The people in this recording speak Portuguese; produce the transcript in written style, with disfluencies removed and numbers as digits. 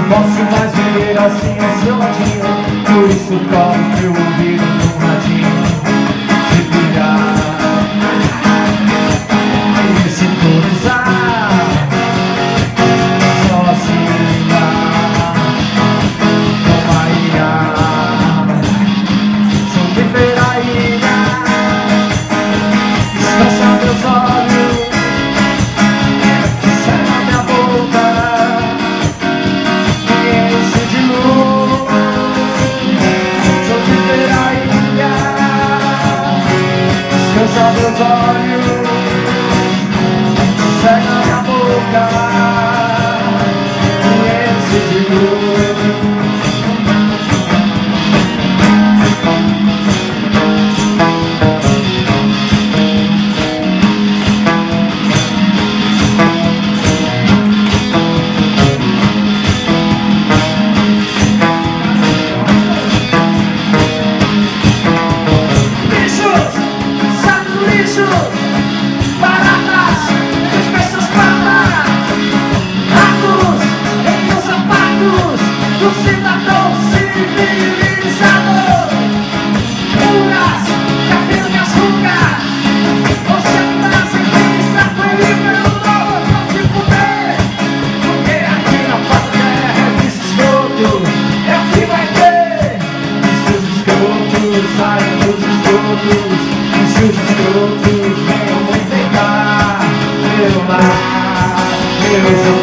posso mais viver assim ao seu ladinho. Por isso colo meu ouvido no radinho de brilhar. E sintonizar sozinha com a ilha. Sonífera Ilha, descansa meus olhos, cega minha boca, me enche de luz. Sonífera Ilha, descansa meus olhos, cega minha boca, me enche de luz. Bichos, saco lixo, baratas, espécies patas, ratos em meus sapatos do cidadão civilizado. Pulgas, cabelo minhas rugas, você nas entrevistas com ele pelo nome pra se fuder. Porque aqui na face da terra é bicho escroto, é o que vai ter. Bichos escrotos, saiam dos escrotos. Bichos escrotos, venham enfeitar meu lar, meus